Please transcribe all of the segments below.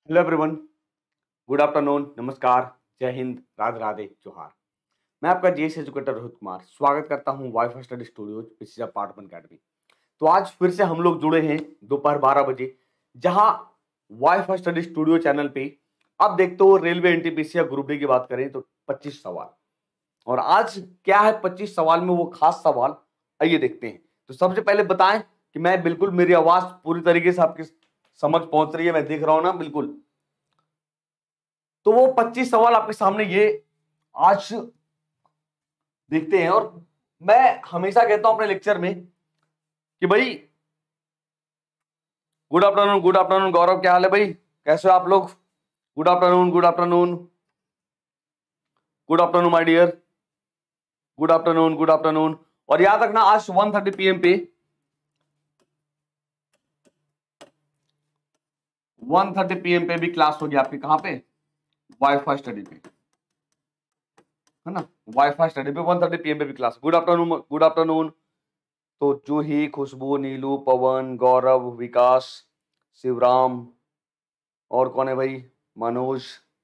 Hello everyone, good afternoon, नमस्कार, जय हिंद, राधे राधे, जोहार। मैं आपका जीएस एजुकेटर रोहित कुमार स्वागत करता हूं वाईफाई स्टडी स्टूडियोज पिछला पार्ट 1 अकेडमी। तो आज फिर से हम लोग जुड़े हैं दोपहर 12 बजे, जहां वाईफाई स्टडी स्टूडियो चैनल पे अब देखते हो रेलवे एनटीपीसी या ग्रुप डी की बात करें तो 25 सवाल। और आज क्या है 25 सवाल में वो खास सवाल, आइए देखते हैं। तो सबसे पहले बताएं कि मैं बिल्कुल मेरी आवाज पूरी तरीके से आपके समझ पहुंच रही है, मैं देख रहा हूं ना बिल्कुल। तो वो 25 सवाल आपके सामने ये आज देखते हैं। और मैं हमेशा कहता हूं अपने लेक्चर में कि भाई गुड आफ्टरनून गौरव, क्या हाल है भाई, कैसे हो आप लोग? Good afternoon, good afternoon, good afternoon my dear, good afternoon, good afternoon. और याद रखना आज 1:30 PM पे 1:30 PM पे भी क्लास होगी आपकी। कहां पे? वाईफाई स्टडी पे, है ना? वाईफाई स्टडी पे 1:30 PM पे भी class. Good afternoon, good afternoon. तो जूही, खुशबू, नीलू, पवन, गौरव, विकास, शिवराम, और कौन है भाई? मनोज,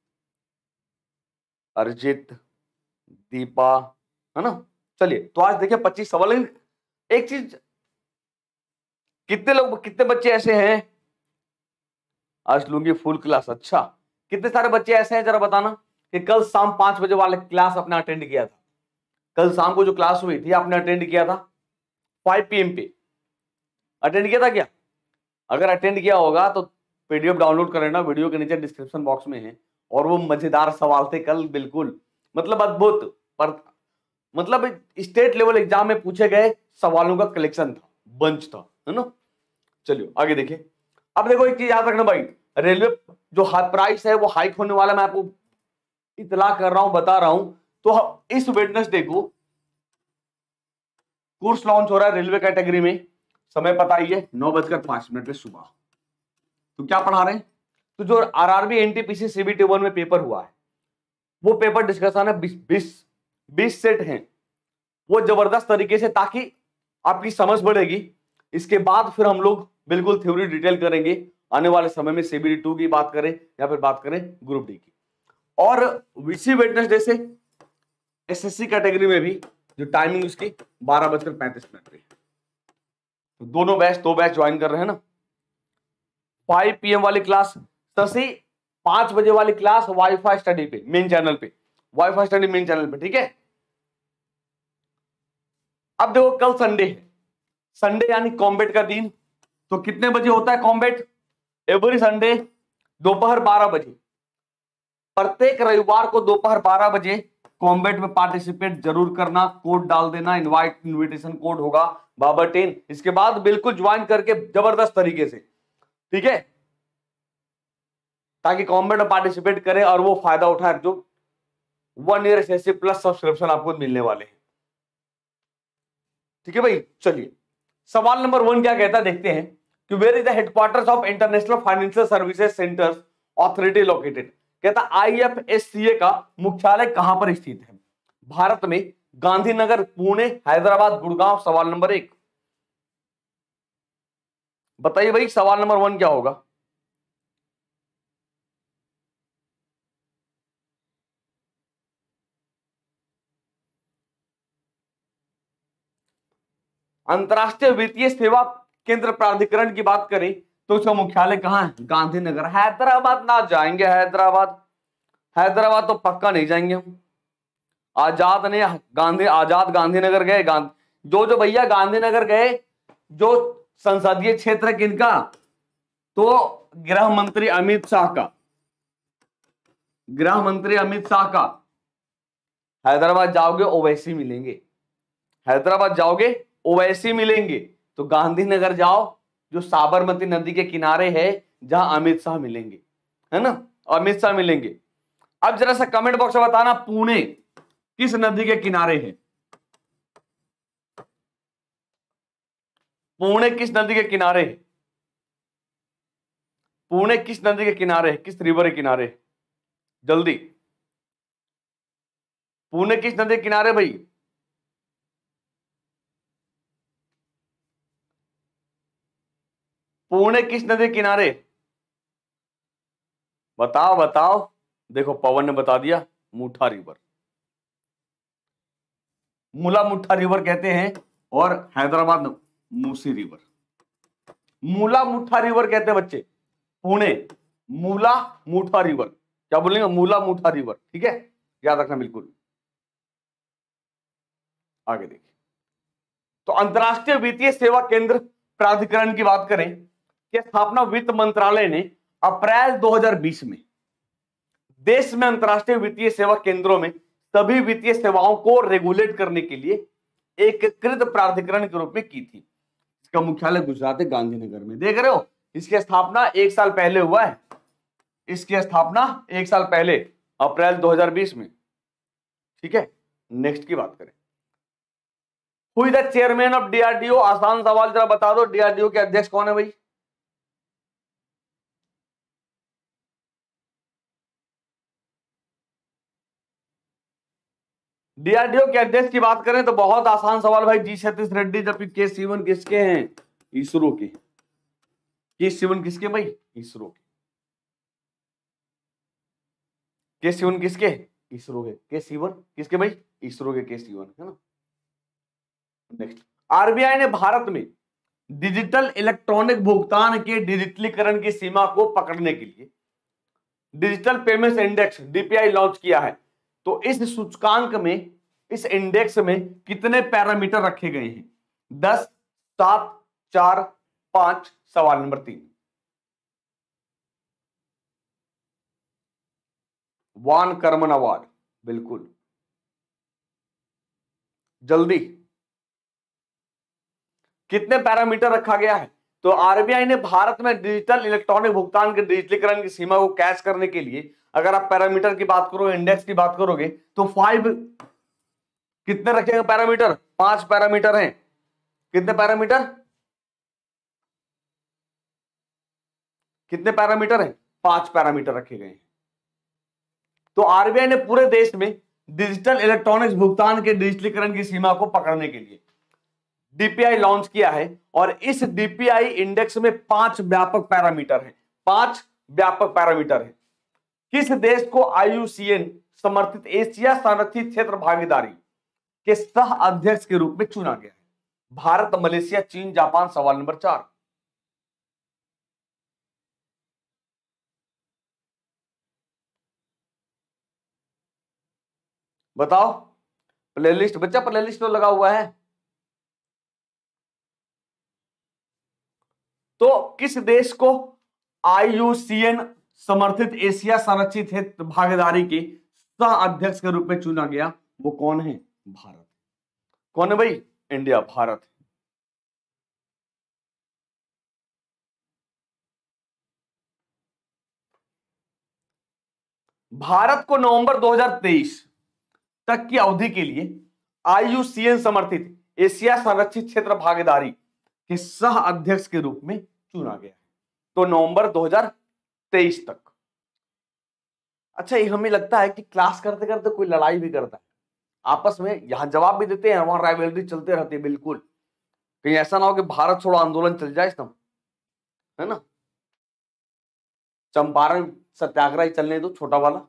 अर्जित, दीपा, है ना? चलिए, तो आज देखिए 25 सवाल। एक चीज, कितने बच्चे ऐसे हैं आज लूंगी फुल क्लास? अच्छा, कितने सारे बच्चे ऐसे हैं जरा बताना कि कल शाम 5 बजे वाले क्लास अपने अटेंड किया था? कल शाम को जो क्लास हुई थी आपने अटेंड किया था 5 PM पे? अटेंड किया था क्या? अगर अटेंड किया होगा तो पीडीएफ डाउनलोड कर लेना, वीडियो के नीचे डिस्क्रिप्शन बॉक्स में है। और वो मजेदार सवाल थे कल, बिल्कुल मतलब अद्भुत। पर मतलब स्टेट लेवल एग्जाम में पूछे गए सवालों का कलेक्शन था, बंच था, है ना? चलिए आगे देखिए। अब देखो एक चीज याद रखना भाई, रेलवे जो प्राइस है वो हाइक होने वाला, मैं आपको इतला कर रहा हूं, बता रहा हूं। तो इस वेडनेसडे को कोर्स लॉन्च हो रहा है रेलवे कैटेगरी में। समय पता ही है, 9:05 पे सुबह। तो क्या पढ़ा रहे हैं? तो जो आरआरबी एनटीपीसी सीबीटी 1 में पेपर हुआ है, वो पेपर डिस्कशन है। 20 सेट हैं वो, जबरदस्त तरीके से, ताकि आपकी समझ बढ़ेगी। इसके बाद फिर हम लोग बिल्कुल थ्योरी डिटेल करेंगे आने वाले समय में, सीबीटी 2 की बात करें या फिर बात करें ग्रुप डी की। और इसी वेडनेसडे से एसएससी कैटेगरी में भी जो टाइमिंग उसकी 12:35 पे। तो दोनों बैच, 2 बैच ज्वाइन कर रहे हैं ना। 5 PM वाली क्लास तसी, 5 बजे वाली क्लास वाईफाई स्टडी पे मेन चैनल पे, वाईफाई स्टडी मेन चैनल पे, ठीक है? अब देखो कल संडे है, संडे यानी कॉम्बेट का दिन। तो कितने बजे होता है कॉम्बेट? एवरी संडे दोपहर 12 बजे। प्रत्येक रविवार को दोपहर 12 बजे कॉम्बेट में पार्टिसिपेट जरूर करना। कोड डाल देना, इनविटेशन कोड होगा बाबा10। इसके बाद बिल्कुल ज्वाइन करके जबरदस्त तरीके से, ठीक है, ताकि कॉम्बेट में पार्टिसिपेट करें और वो फायदा उठाए जो 1 ईयर एसएससी प्लस सब्सक्रिप्शन आपको मिलने वाले हैं। ठीक है भाई, चलिए सवाल नंबर 1 क्या कहता है देखते हैं कि where is the headquarters of international financial services centres authority located. कहता आईएफएससीए का मुख्यालय कहां पर स्थित है भारत में? गांधीनगर, पुणे, हैदराबाद, गुड़गांव। सवाल नंबर 1 बताइए भाई, सवाल नंबर 1 क्या होगा? अंतरराष्ट्रीय वित्तीय सेवा केंद्र प्राधिकरण की बात करें तो उसका मुख्यालय कहां है? गांधीनगर। हैदराबाद ना जाएंगे, हैदराबाद, हैदराबाद तो पक्का नहीं जाएंगे हम। आजाद ने आजाद गांधीनगर गए, जो जो भैया गांधीनगर गए, जो संसदीय क्षेत्र किनका? तो गृह मंत्री अमित शाह का, गृह मंत्री अमित शाह का। हैदराबाद जाओगे ओवैसी मिलेंगे, हैदराबाद जाओगे ओवैसी मिलेंगे। तो गांधीनगर जाओ, जो साबरमती नदी के किनारे है, जहां अमित शाह मिलेंगे, है ना? अमित शाह मिलेंगे। अब जरा सा कमेंट बॉक्स में बताना, पुणे किस नदी के किनारे है? पुणे किस नदी के किनारे है? पुणे किस नदी के किनारे है? किस रिवर के किनारे है? जल्दी, पुणे किस नदी के किनारे भाई? पुणे किस नदी के किनारे? बताओ बताओ। देखो पवन ने बता दिया, मुठा रिवर, मूला मुठा रिवर कहते हैं, और हैदराबाद मूसी रिवर। मूला मुठा रिवर कहते हैं बच्चे, पुणे मूला मुठा रिवर, क्या बोलेंगे, मूला मुठा रिवर, ठीक है, याद रखना बिल्कुल। आगे देखिए, तो अंतरराष्ट्रीय वित्तीय सेवा केंद्र प्राधिकरण की बात करें कि स्थापना वित्त मंत्रालय ने अप्रैल 2020 में देश में अंतरराष्ट्रीय वित्तीय सेवा केंद्रों में सभी वित्तीय सेवाओं को रेगुलेट करने के लिए एकीकृत प्राधिकरण के रूप में की थी। इसका मुख्यालय गुजरात के गांधीनगर में। देख रहे हो, इसकी स्थापना 1 साल पहले हुआ है, इसकी स्थापना 1 साल पहले अप्रैल 2020 में, ठीक है। नेक्स्ट की बात करें, who is the chairman of DRDO. आसान सवाल, जरा बता दो डीआरडीओ के अध्यक्ष कौन है भाई। डीआरडीओ के अध्यक्ष की बात करें तो बहुत आसान सवाल भाई, जी सतीश रेड्डी। जबकि के सिवन किसके हैं, इसरो के। के सिवन किसके भाई, इसरो के। के सिवन किसके, इसरो के। के सिवन किसके भाई, इसरो के सिवन, है ना। नेक्स्ट, आरबीआई ने भारत में डिजिटल इलेक्ट्रॉनिक भुगतान के डिजिटलीकरण की सीमा को पकड़ने के लिए digital payments index DPI launch किया है। तो इस सूचकांक में, इस इंडेक्स में कितने पैरामीटर रखे गए हैं, 10, 7, 4, 5। सवाल नंबर 3, वान कर्मन अवार्ड, बिल्कुल जल्दी, कितने पैरामीटर रखा गया है। तो आरबीआई ने भारत में डिजिटल इलेक्ट्रॉनिक भुगतान के डिजिटलीकरण की सीमा को कैच करने के लिए, अगर आप पैरामीटर की बात करो, इंडेक्स की बात करोगे, तो 5 कितने रखेंगे पैरामीटर, 5 पैरामीटर हैं। कितने पैरामीटर, कितने पैरामीटर हैं, 5 पैरामीटर रखे गए हैं। तो आरबीआई ने पूरे देश में डिजिटल इलेक्ट्रॉनिक्स भुगतान के डिजिटलीकरण की सीमा को पकड़ने के लिए डीपीआई लॉन्च किया है, और इस डीपीआई इंडेक्स में 5 व्यापक पैरामीटर हैं। 5 व्यापक पैरामीटर हैं। किस देश को आईयूसीएन समर्थित एशिया संरक्षित क्षेत्र भागीदारी के सह अध्यक्ष के रूप में चुना गया है, भारत, मलेशिया, चीन, जापान। सवाल नंबर 4, बताओ। प्लेलिस्ट बच्चा, प्लेलिस्ट तो लगा हुआ है। तो किस देश को आईयूसीएन समर्थित एशिया संरक्षित हित भागीदारी के सह अध्यक्ष के रूप में चुना गया, वो कौन है, भारत। कौन है भाई, इंडिया, भारत। भारत को नवंबर 2023 तक की अवधि के लिए आईयूसीएन समर्थित एशिया संरक्षित क्षेत्र भागीदारी के सह अध्यक्ष के रूप में चुना गया है। तो नवंबर 2023 तक। अच्छा, ये हमें लगता है कि क्लास करते करते कोई लड़ाई भी करता है आपस में, यहां जवाब भी देते हैं, वहां राइवलरी चलते रहती है। बिल्कुल, कहीं ऐसा ना हो कि भारत छोड़ो आंदोलन चल जाए सब, है ना। चंपारण सत्याग्रह चलने दो, छोटा वाला।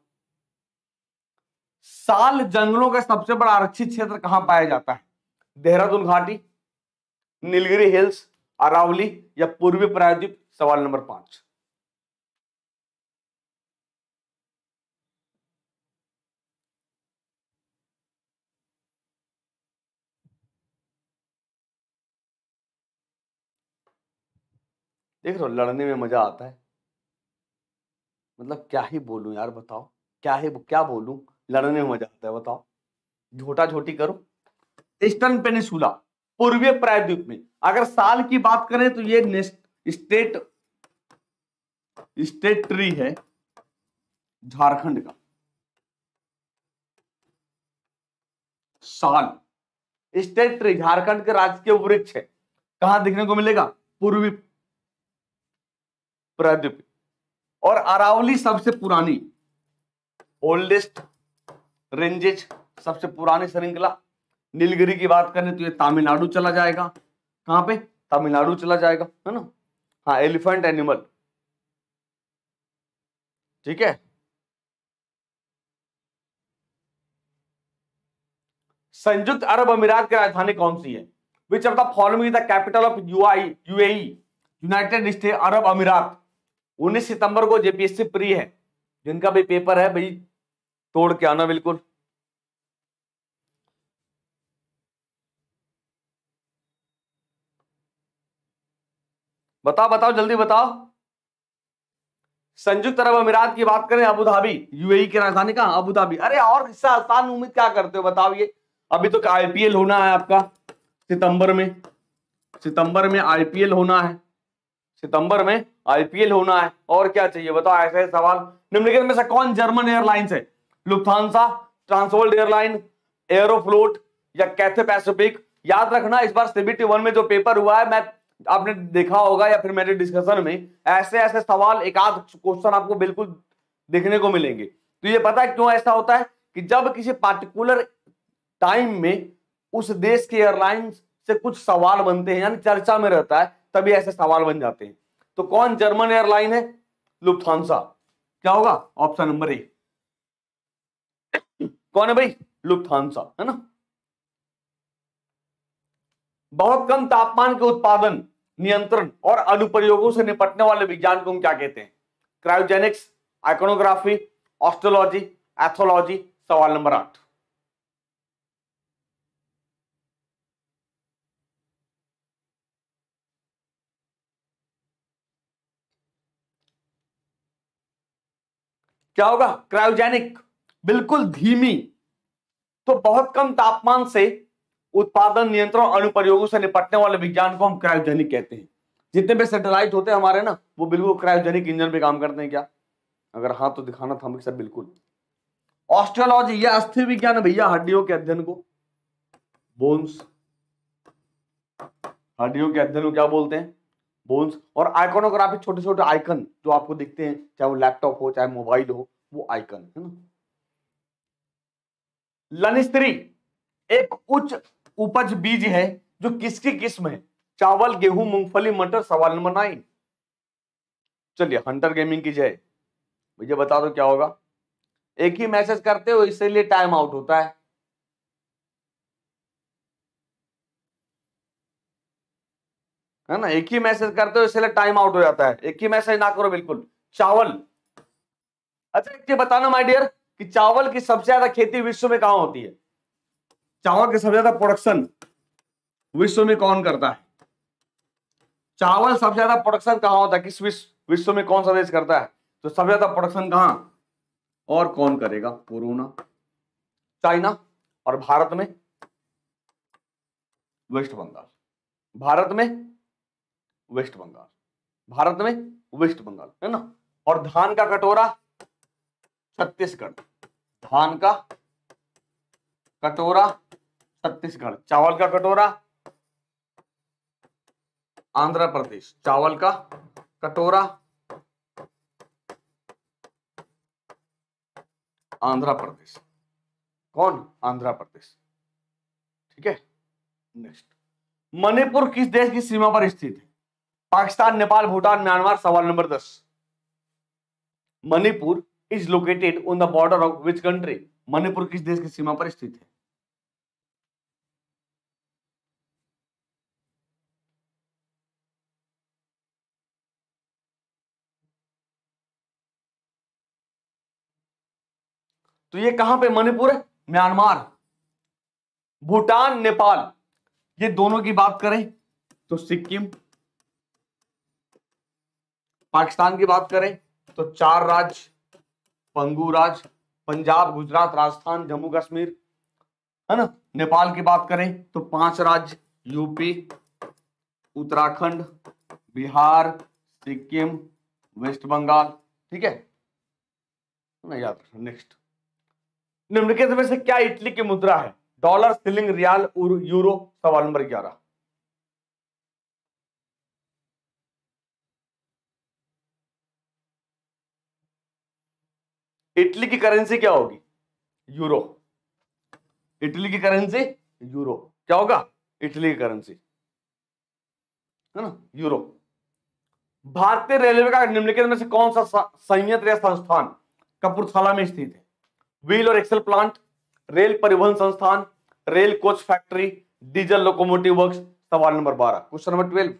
साल जंगलों का सबसे बड़ा आरक्षित क्षेत्र कहां पाया जाता है, देहरादून घाटी, नीलगिरी हिल्स, अरावली या पूर्वी प्रायद्वीप। सवाल नंबर 5, देख रहे हो, लड़ने में मजा आता है। मतलब क्या ही बोलूं यार, बताओ क्या बोलूं, लड़ने में मजा आता है, बताओ। झोटा झोटी करो। ईस्टर्न पेनिसुला, पूर्वी प्रायद्वीप में अगर साल की बात करें तो ये स्टेट ट्री है झारखंड का। साल, स्टेट ट्री झारखंड के राजकीय वृक्ष है। कहां देखने को मिलेगा, पूर्वी प्रायद्वीप। और अरावली सबसे पुरानी, ओल्डेस्ट रेंजेज, सबसे पुरानी श्रृंखला। नीलगिरी की बात करें तो ये तमिलनाडु चला जाएगा। कहां पे, तमिलनाडु चला जाएगा, है ना। हाँ, एलिफेंट एनिमल। ठीक है। संयुक्त अरब अमीरात की राजधानी कौन सी है? Which of the following the capital of UAE, United State Arab Emirates. 19 सितंबर को जेपीएससी प्री है, जिनका भी पेपर है भाई तोड़ के आना बिल्कुल। बताओ बताओ जल्दी बताओ। संयुक्त अरब अमीरात की बात करें, अबू धाबी। यूएई की राजधानी कहां? Abu Dhabi. अरे और इससे आसान उम्मीद क्या करते हो बताओ। ये अभी तो आईपीएल होना है आपका सितंबर में, सितंबर में आईपीएल होना है, सितंबर में आईपीएल होना है। और क्या चाहिए बताओ? ऐसे सवाल। निम्नलिखित में से कौन जर्मन एयरलाइंस है? लुफ्थांसा, ट्रांसवर्ल्ड एयरलाइन, एयरोफ्लोट या कैथे पैसिफिक। याद रखना इस बार सीबीटी 1 में जो पेपर हुआ है, मैं आपने देखा होगा या फिर मेरे डिस्कशन में ऐसे ऐसे सवाल एक आध क्वेश्चन आपको बिल्कुल देखने को मिलेंगे। तो ये पता है क्यों ऐसा होता है कि जब किसी पार्टिकुलर टाइम में उस देश के एयरलाइंस से कुछ सवाल बनते हैं, यानी चर्चा में रहता है, तभी ऐसे सवाल बन जाते हैं। तो कौन जर्मन एयरलाइन है? लुफ्थांसा। क्या होगा? Option number A. कौन है भाई? लुफ्थांसा, है ना। बहुत कम तापमान के उत्पादन, नियंत्रण और अनुप्रयोगों से निपटने वाले विज्ञान को हम क्या कहते हैं? Cryogenics, iconography, astrology, ethology. सवाल नंबर 8। क्या होगा? क्रायोजेनिक। बिल्कुल धीमी, तो बहुत कम तापमान से उत्पादन, नियंत्रण, अनुप्रयोगों से निपटने वाले विज्ञान को हम क्रायोजेनिक कहते हैं। जितने भी सैटेलाइट होते हैं हमारे ना, वो बिल्कुल क्रायोजेनिक इंजन पे काम करते हैं क्या? अगर हाँ तो दिखाना था हमें सर। बिल्कुल। ऑस्ट्रोलॉजी, ये अस्थि विज्ञान है भैया, हड्डियों के अध्ययन को। बोन्स, हड्डियों के अध्ययन को क्या बोलते हैं? बोन्स। और आइकोनोग्राफी, छोटे छोटे आइकन जो आपको दिखते हैं, चाहे वो लैपटॉप हो चाहे मोबाइल हो, वो आइकन है ना। लनिस्त्री एक उच्च उपज बीज है जो किसकी किस्म है? चावल, गेहूं, मूंगफली, मटर। सवाल नंबर 9। चलिए, हंटर गेमिंग की जय। मुझे बता दो क्या होगा। एक ही मैसेज करते हो इसलिए टाइम आउट होता है ना। एक ही मैसेज करते हो इसलिए टाइम आउट हो जाता है। एक ही मैसेज ना करो बिल्कुल। चावल। अच्छा एक चीज बताना माय डियर, कि चावल की सबसे ज्यादा खेती विश्व में कहां होती है? चावल की सबसे ज्यादा प्रोडक्शन विश्व में कौन करता है? चावल सबसे ज्यादा प्रोडक्शन कहां होता है? किस विश्व में कौन सा देश करता है? तो सबसे ज्यादा प्रोडक्शन कहां और कौन करेगा? Corona, China. और भारत में वेस्ट बंगाल। भारत में वेस्ट बंगाल। भारत में वेस्ट बंगाल, है ना। और धान का कटोरा छत्तीसगढ़। धान का कटोरा छत्तीसगढ़। चावल का कटोरा आंध्र प्रदेश। चावल का कटोरा आंध्र प्रदेश। कौन? आंध्र प्रदेश। ठीक है। नेक्स्ट, मणिपुर किस देश की सीमा पर स्थित है? पाकिस्तान, नेपाल, भूटान, म्यांमार। सवाल number 10। Manipur is located on the border of which country? Manipur किस देश की सीमा पर स्थित है? तो ये कहां पे मणिपुर है? म्यांमार। भूटान, नेपाल, ये दोनों की बात करें तो सिक्किम। पाकिस्तान की बात करें तो 4 राज्य, पंगू राज्य, पंजाब, गुजरात, राजस्थान, जम्मू कश्मीर, है ना। नेपाल की बात करें तो 5 राज्य, यूपी, उत्तराखंड, बिहार, सिक्किम, वेस्ट बंगाल। ठीक है ना, याद रखना। नेक्स्ट, निम्नलिखित में से क्या इटली की मुद्रा है? Dollar, sterling, riyal, euro. सवाल नंबर 11। इटली की करेंसी क्या होगी? यूरो। इटली की करेंसी यूरो। क्या होगा? इटली की करेंसी, है ना, यूरो। भारतीय रेलवे का निम्नलिखित में से कौन सा संयंत्र या संस्थान कपूरथला में स्थित है? व्हील और एक्सल प्लांट, रेल परिवहन संस्थान, rail coach factory, diesel locomotive works. सवाल नंबर 12, क्वेश्चन नंबर 12।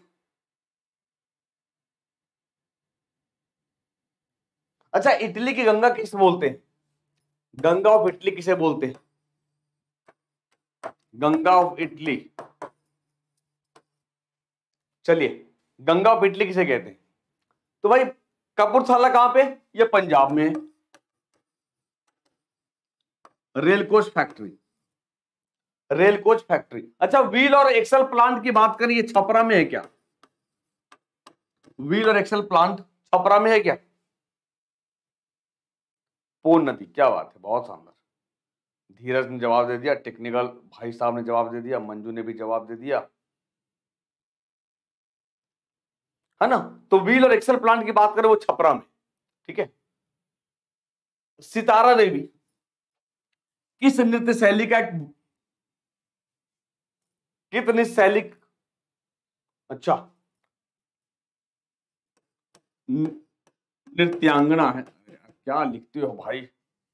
अच्छा, इटली की गंगा किसे बोलते हैं? गंगा ऑफ इटली किसे बोलते हैं? गंगा ऑफ इटली, चलिए गंगा ऑफ इटली किसे कहते हैं? तो भाई कपूरथला कहां पे? ये पंजाब में है। Rail coach factory, rail coach factory. अच्छा, व्हील और एक्सल प्लांट की बात करें, ये छपरा में है क्या? व्हील और एक्सल प्लांट छपरा में है क्या? पूर्ण नदी, क्या बात है, बहुत शानदार। धीरज ने जवाब दे दिया, टेक्निकल भाई साहब ने जवाब दे दिया, मंजू ने भी जवाब दे दिया, है ना। तो व्हील और एक्सल प्लांट की बात करें वो छपरा में, ठीक है। सितारा देवी किस नृत्य शैली का कितनी शैली, अच्छा नृत्यांगना है। क्या लिखते हो भाई,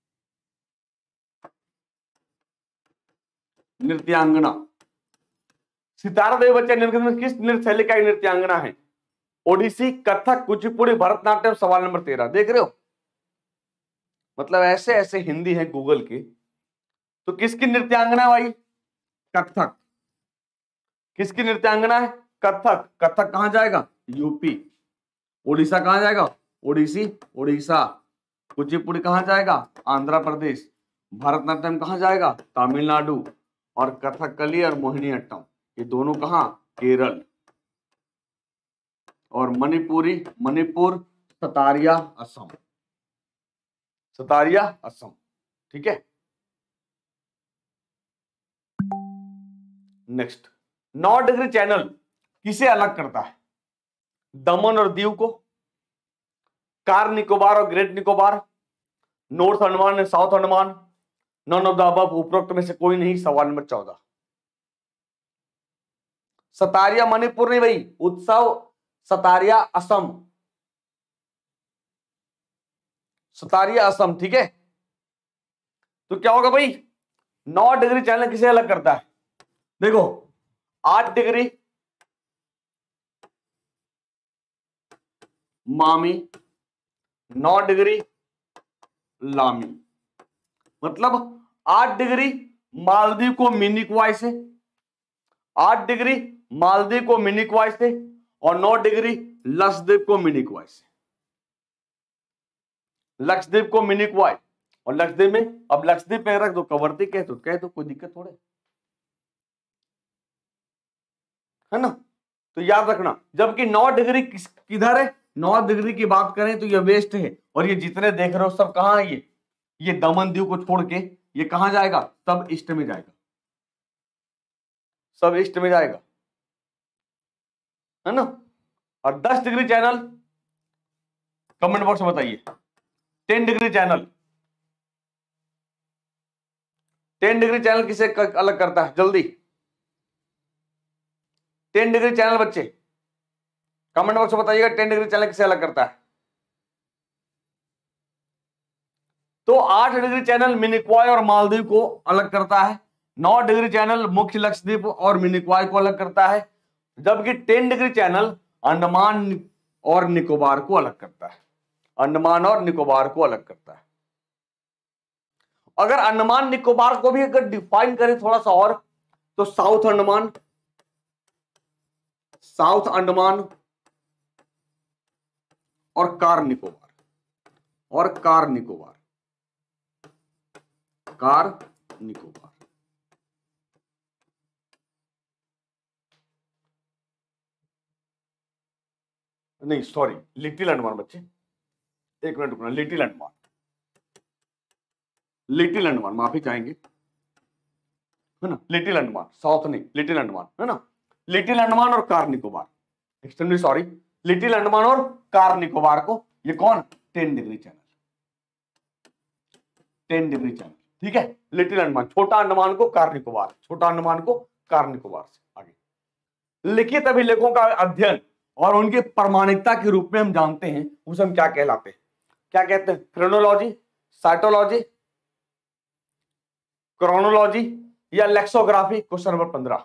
नृत्यांगना। सितारा देवी बच्चा निम्नलिखित में किस नृत्य शैली का नृत्यांगना है? ओडिसी, कथक, कुचिपुड़ी, भरतनाट्यम। सवाल नंबर 13, देख रहे हो, मतलब ऐसे ऐसे हिंदी है गूगल की। तो किसकी नृत्यांगना है भाई? कथक। किसकी नृत्यांगना है? कथक। कथक कहां जाएगा? यूपी। उड़ीसा कहां जाएगा? ओडिसी, उड़ीसा। कुचिपुड़ी कहां जाएगा? आंध्र प्रदेश। भरतनाट्यम कहां जाएगा? तमिलनाडु। और कथकली और मोहिनीअट्टम ये दोनों कहां? केरल। और मणिपुरी, मणिपुर, सतारिया, असम। सतारिया, असम, ठीक है। नेक्स्ट, 9 डिग्री चैनल किसे अलग करता है? दमन और दीव को, कार निकोबार और ग्रेट निकोबार, नॉर्थ अंडमान और south Andaman, none of the above, उपरोक्त में से कोई नहीं। सवाल नंबर 14। सतारिया मणिपुर नहीं भाई, उत्सव सतारिया असम, सतारिया असम, ठीक है। तो क्या होगा भाई, 9 डिग्री चैनल किसे अलग करता है? देखो, 8 डिग्री मामी, 9 डिग्री लामी। मतलब 8 डिग्री मालदीव को मिनी क्वाई से, 8 डिग्री मालदीव को मिनी क्वाई से, और 9 डिग्री लक्षद्वीप को मिनी क्वाई से। लक्षद्वीप को मिनी क्वाई और लक्षद्वीप में, अब लक्षद्वीप में रख दो कवर्ती, कह दो कोई दिक्कत थोड़े, है ना। तो याद रखना, जबकि 9 डिग्री किधर है? 9 डिग्री की बात करें तो ये वेस्ट है, और ये जितने देख रहे हो सब कहां है? ये दमन दीव को छोड़ के ये कहां जाएगा? सब ईस्ट में जाएगा, सब ईस्ट में जाएगा, है ना। और 10 डिग्री चैनल कमेंट बॉक्स में बताइए। 10 डिग्री चैनल, 10 डिग्री चैनल किसे अलग करता है? जल्दी 10 डिग्री चैनल बच्चे कमेंट बॉक्स में बताइएगा, 10 डिग्री चैनल किसे अलग करता है? तो 8 डिग्री चैनल मिनिक्वाय और मालदीव को अलग करता है, 9 डिग्री चैनल मुख्य लक्षद्वीप और मिनिक्वाय को अलग करता है, जबकि 10 डिग्री चैनल अंडमान और निकोबार को अलग करता है, अंडमान और निकोबार को अलग करता है। अगर अंडमान निकोबार को भी अगर डिफाइन करें थोड़ा सा और, तो साउथ अंडमान, साउथ अंडमान और कार निकोबार, और कार निकोबार, कार निकोबार। नहीं सॉरी, लिटिल अंडमान बच्चे, एक मिनट रुकना, लिटिल अंडमान, लिटिल अंडमान, माफी चाहेंगे, है ना। लिटिल अंडमान, साउथ नहीं, लिटिल अंडमान, है ना। लिटिल अंडमान और Car Nicobar, extremely sorry, little Andaman और कार निकोबार को ये कौन? 10 डिग्री चैनल, 10 डिग्री चैनल, ठीक है। लिटिल अंडमान, छोटा अंडमान को कार निकोबार, छोटा अंडमान को कार निकोबार से आगे। लिखित अभिलेखों का अध्ययन और उनकी प्रामाणिकता के रूप में हम जानते हैं, उसे हम क्या कहलाते हैं, क्या कहते हैं? फ्रेनोलॉजी, साइटोलॉजी, क्रोनोलॉजी या लेक्सोग्राफी? क्वेश्चन नंबर 15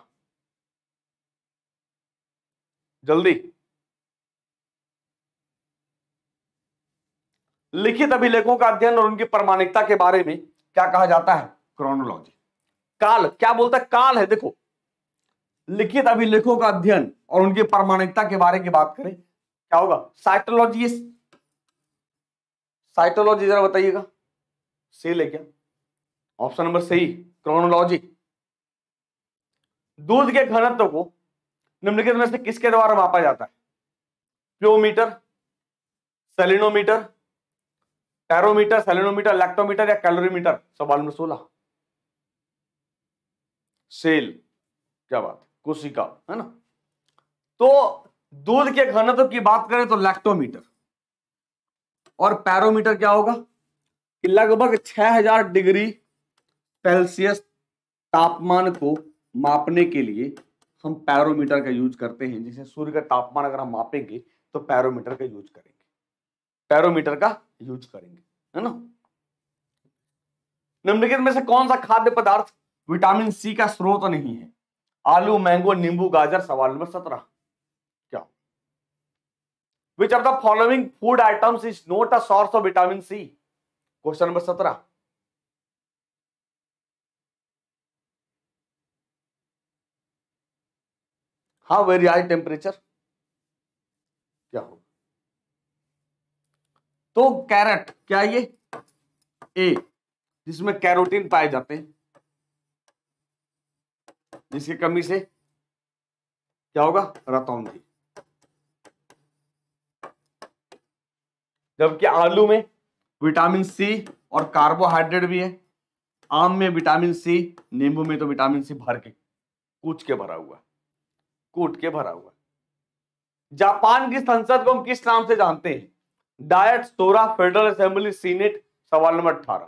जल्दी। लिखित अभिलेखों का अध्ययन और उनकी प्रामाणिकता के बारे में क्या कहा जाता है? क्रोनोलॉजी। काल क्या बोलता है? काल है। देखो, लिखित अभिलेखों का अध्ययन और उनकी प्रामाणिकता के बारे की बात करें, क्या होगा? साइटोलॉजी। साइटोलॉजी जरा बताइएगा, सही है क्या? ऑप्शन नंबर सही, क्रोनोलॉजी। दूध के घनत्व को निम्नलिखित में से किसके द्वारा मापा जाता है? प्योमीटर, सेलिनोमीटर, टेरोमीटर, सेलिनोमीटर, लैक्टोमीटर या कैलोरीमीटर? सवाल नंबर 16 सेल। क्या बात है, कोशिका, है ना? तो दूध के घनत्व की बात करें तो लैक्टोमीटर, और पैरोमीटर क्या होगा कि लगभग 6000 डिग्री सेल्सियस तापमान को मापने के लिए हम पैरोमीटर का यूज करते हैं। जैसे सूर्य का तापमान अगर हम मापेंगे तो पैरोमीटर का यूज करेंगे, पैरोमीटर का यूज करेंगे, है ना? निम्नलिखित में से कौन सा खाद्य पदार्थ विटामिन सी का स्रोत नहीं है? आलू, मैंगो, नींबू, गाजर? सवाल नंबर 17 क्या? Which of the following food items is not a source of vitamin C? Question number 17 हाँ, वेरी हाई टेम्परेचर क्या होगा? तो कैरेट क्या है? ये ए, जिसमें कैरोटीन पाए जाते हैं, जिसकी कमी से क्या होगा? रतौंधी। जबकि आलू में विटामिन सी और कार्बोहाइड्रेट भी है, आम में विटामिन सी, नींबू में तो विटामिन सी भर के कूच के भरा हुआ है, कूट के भरा हुआ है। जापान की संसद को हम किस नाम से जानते हैं? Diet, Shura, federal assembly, senate? सवाल number 18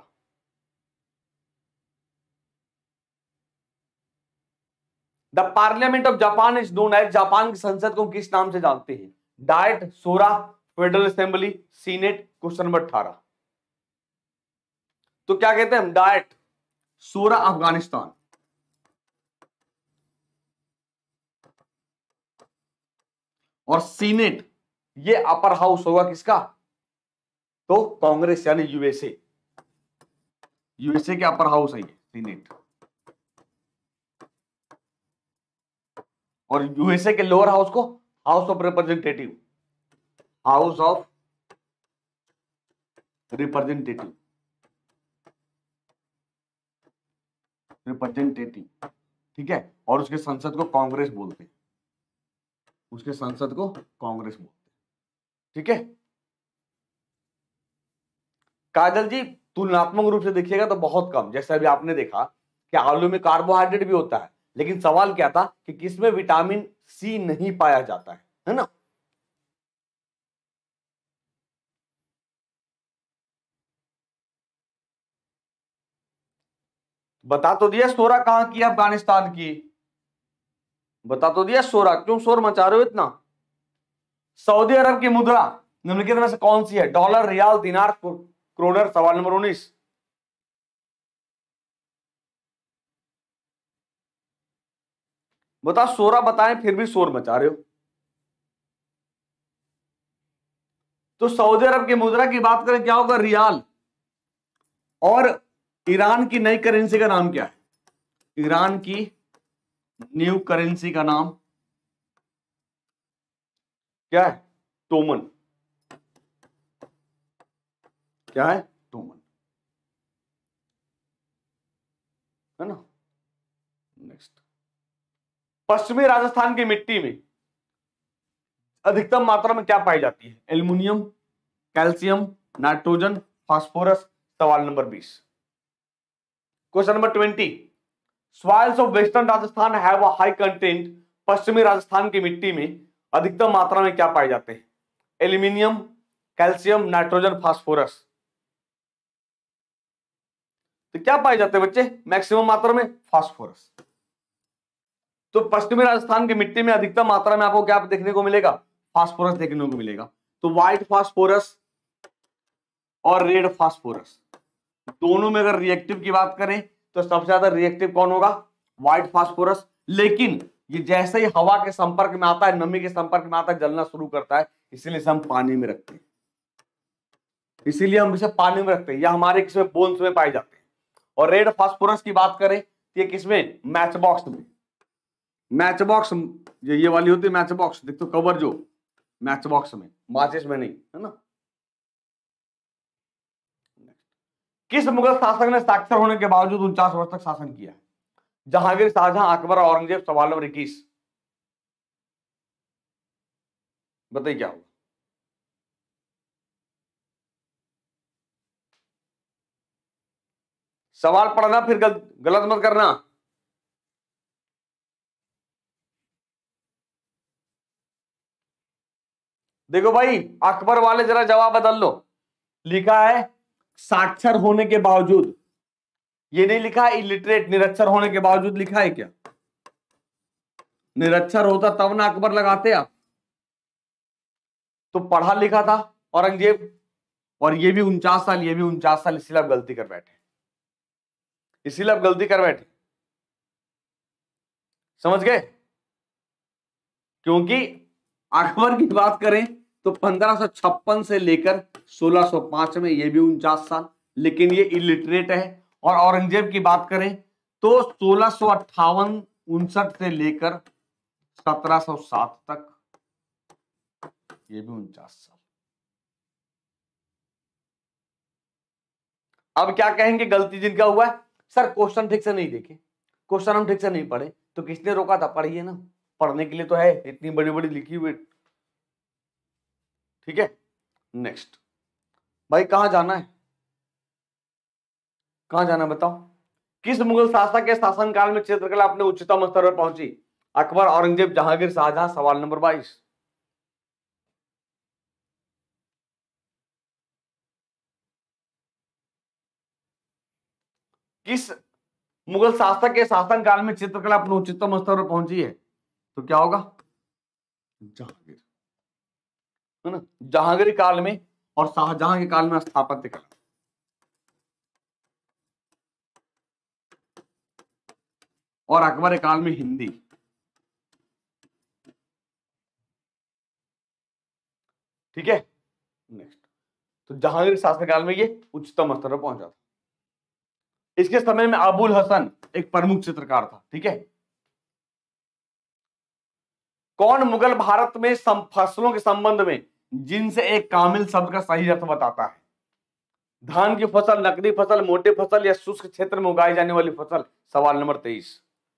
the parliament of Japan is known as? Japan की संसद को किस नाम से जानते हैं? Diet, Shura, federal assembly, senate? Question number 18 तो क्या कहते हैं हम? डायट, शोरा अफगानिस्तान, और सीनेट ये अपर हाउस होगा किसका? तो कांग्रेस यानी यूएसए, यूएसए के अपर हाउस है ये सीनेट, और यूएसए के लोअर हाउस को house of representative, house of representative, representative, ठीक है? और उसके संसद को कांग्रेस बोलते हैं, उसके संसद को कांग्रेस बोलते हैं, ठीक है? काजल जी, तुलनात्मक रूप से देखिएगा तो बहुत कम, जैसे अभी आपने देखा कि आलू में कार्बोहाइड्रेट भी होता है, लेकिन सवाल क्या था कि किसमें विटामिन सी नहीं पाया जाता है ना? बता तो दिया शोरा कहां की? अफगानिस्तान की। बता तो दिया शोरा, क्यों शोर मचा रहे हो इतना? सऊदी अरब की मुद्रा निम्नलिखित में से कौन सी है? डॉलर, रियाल, दिनार, क्रोनर? सवाल नंबर 19 बता, शोरा बताएं फिर भी शोर मचा रहे हो। तो सऊदी अरब की मुद्रा की बात करें, क्या होगा? रियाल। और ईरान की नई करेंसी का नाम क्या है? ईरान की न्यू करेंसी का नाम क्या है? टोमन। क्या है? टोमन, है ना? नेक्स्ट, पश्चिमी राजस्थान की मिट्टी में अधिकतम मात्रा में क्या पाई जाती है? Aluminium, calcium, nitrogen, phosphorus? सवाल number 20 question number 20 soils of western Rajasthan have a high content? पश्चिमी राजस्थान की मिट्टी में अधिकतम मात्रा में क्या पाए जाते हैं? Aluminium, calcium, nitrogen, phosphorus? तो क्या पाए जाते हैं बच्चे मैक्सिमम मात्रा में? फास्फोरस। तो पश्चिमी राजस्थान की मिट्टी में अधिकतम मात्रा में आपको क्या देखने को मिलेगा? फास्फोरस देखने को मिलेगा। तो व्हाइट फास्फोरस और रेड फास्फोरस दोनों में अगर रिएक्टिव की बात करें तो सबसे ज्यादा रिएक्टिव कौन होगा? White phosphorus. लेकिन ये जैसे ही हवा के संपर्क में आता है, नमी के संपर्क में आता है, जलना शुरू करता है, इसीलिए इसे हम पानी में रखते हैं। इसीलिए हम इसे पानी में रखते हैं, या हमारे किसमें बोन्स में पाए जाते हैं। और रेड फास्फोरस की बात करें तो ये किसमें? मैच बॉक्स में। मैच बॉक्स ये वाली होती है मैच बॉक्स, देख तो कवर जो मैच बॉक्स में, माचिस में नहीं, है ना। किस मुगल शासक ने साक्षर होने के बावजूद 49 वर्ष तक शासन किया? जहांगीर, शाहजहां, अकबर, औरंगजेब। सवाल नंबर 21 बताइए क्या होगा? सवाल पढ़ना, फिर गलत मत करना। देखो भाई, अकबर वाले जरा जवाब बदल लो। लिखा है साक्षर होने के बावजूद, ये नहीं लिखा है इलिटरेट, निरक्षर होने के बावजूद लिखा है क्या? निरक्षर होता तब ना अकबर लगाते आप। तो पढ़ा लिखा था औरंगजेब, और ये भी 49 साल, ये भी 49 साल, इसलिए आप गलती कर बैठे, इसीलिए आप गलती कर बैठे। समझ गए? क्योंकि अकबर की बात करें तो 1556 से लेकर 1605 में ये भी 49 साल, लेकिन ये इलिटरेट है। और औरंगजेब की बात करें तो 1658-59 से लेकर 1707 तक, ये भी 49 साल। अब क्या कहेंगे गलती जिनका हुआ है? सर क्वेश्चन ठीक से नहीं देखे, क्वेश्चन हम ठीक से नहीं पढ़े। तो किसने रोका था? पढ़िए ना, पढ़ने के लिए तो है, इतनी बड़ी बड़ी लिखी हुई। ठीक है, नेक्स्ट भाई, कहां जाना है, कहां जाना है बताओ? किस मुगल शासक के शासनकाल में चित्रकला अपने उच्चतम स्तर पर पहुंची? अकबर, औरंगजेब, जहांगीर, शाहजहां। सवाल नंबर 22 किस मुगल शासक के शासनकाल में चित्रकला अपने उच्चतम स्तर पर पहुंची है? तो क्या होगा? जहांगीर, है ना। जहांगीर काल में और शाहजहां के काल में स्थापत्य कला, और अकबर के काल में हिंदी। ठीक है, नेक्स्ट। तो जहांगीर शासनकाल में ये उच्चतम स्तर पर पहुंचा था। इसके समय में अबुल हसन एक प्रमुख चित्रकार था। ठीक है, कौन मुगल भारत में फसलों के संबंध में जिनसे एक कामिल शब्द का सही अर्थ बताता है? धान की फसल, नकदी फसल, मोटे फसल, या शुष्क क्षेत्र में उगाई जाने वाली फसल। सवाल नंबर 23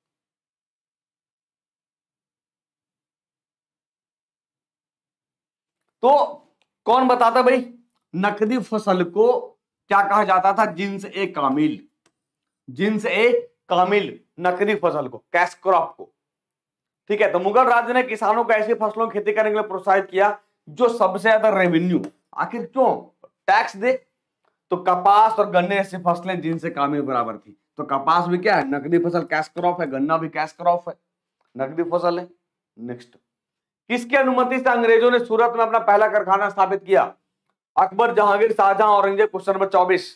तो कौन बताता भाई? नकदी फसल को क्या कहा जाता था? जिन्स ए कामिल, जिन्स ए कामिल, नकदी फसल को, कैश क्रॉप को। ठीक है, तो मुगल राज्य ने किसानों को ऐसी फसलों की खेती करने के लिए प्रोत्साहित किया जो सबसे ज्यादा रेवेन्यू, आखिर क्यों टैक्स दे? तो कपास और गन्ने ऐसी फसलें जिनसे कामिल बराबर थी। तो कपास भी क्या है? नकदी फसल, कैश क्रॉप है। गन्ना भी कैश क्रॉप है, नकदी फसल है। नेक्स्ट, किसकी अनुमति से अंग्रेजों ने सूरत में अपना पहला कारखाना स्थापित किया? अकबर, जहांगीर, शाहजहां, औरंगजेब। क्वेश्चन नंबर 24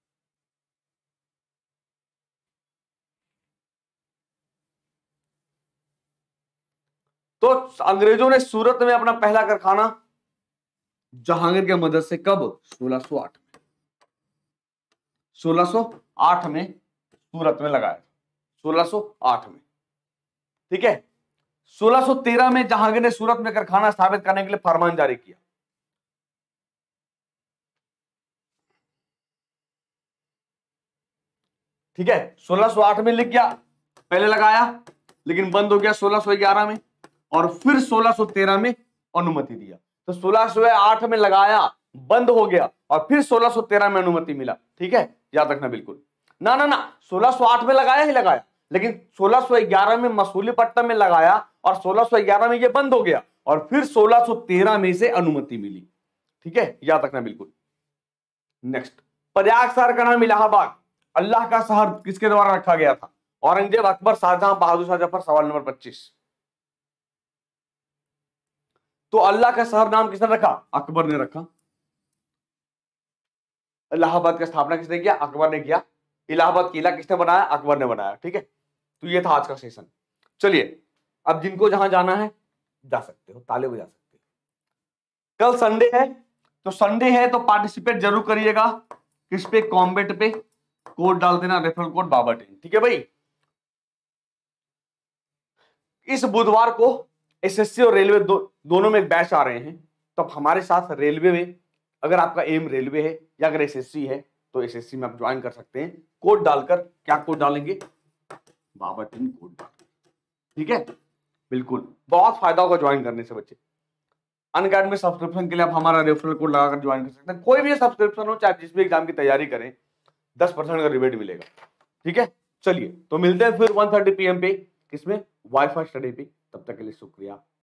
तो अंग्रेजों ने सूरत में अपना पहला कारखाना जहांगीर की मदद से कब? 1608 में, 1608 में सूरत में लगाया, 1608 में। ठीक है, 1613 में जहांगीर ने सूरत में कारखाना स्थापित करने के लिए फरमान जारी किया। ठीक है, 1608 में लिख गया, पहले लगाया लेकिन बंद हो गया 1611 में, और फिर 1613 में अनुमति दिया। तो 1608 में लगाया, बंद हो गया, और फिर 1613 में अनुमति मिला। ठीक है, याद रखना बिल्कुल। ना ना ना, 1608 में लगाया ही लगाया, लेकिन 1611 में मसूलीपट्टनम में लगाया, और 1611 में ये बंद हो गया, और फिर 1613 में से अनुमति मिली। ठीक है, याद रखना बिल्कुल। नेक्स्ट, प्रयाग शहर का नाम इलाहाबाद अल्लाह का शहर किसके द्वारा रखा गया था? औरंगजेब, अकबर, शाहजहां, बहादुर शाह जफर। सवाल नंबर 25 तो अल्लाह का शहर नाम किसने रखा? अकबर ने रखा। इलाहाबाद की स्थापना किसने किया? अकबर ने किया। इलाहाबाद किला किसने बनाया? अकबर ने बनाया। ठीक है, तो ये था आज का सेशन। चलिए, अब जिनको जहां जाना है जा सकते हो, ताले बजा सकते हो। कल संडे है, तो संडे है तो पार्टिसिपेट जरूर करिएगा। किस पे? कॉम्बेट पे। कोड डाल देना, रेफरल कोड बाबा10। ठीक है भाई। इस बुधवार को एसएससी और रेलवे दोनों में एक बैच आ रहे हैं, तो आप हमारे साथ रेलवे में, अगर आपका एम रेलवे है या अगर एसएससी है तो एसएससी में आप ज्वाइन कर सकते हैं। कोड डालकर, क्या कोड डालेंगे? बाबा10 कोड डालेंगे। ठीक है, बिल्कुल बहुत फायदा होगा ज्वाइन करने से बच्चे। अनअकैडमी सब्सक्रिप्शन के लिए आप हमारा रेफरल कोड लगाकर ज्वाइन कर सकते हैं। कोई भी सब्सक्रिप्शन हो, चाहे जिस भी एग्जाम की तैयारी करें, 10% का रिबेट मिलेगा। ठीक है, चलिए तो मिलते हैं फिर 1:30 PM पे, किसमें? वाईफाई स्टडी पे। तब तक के लिए शुक्रिया।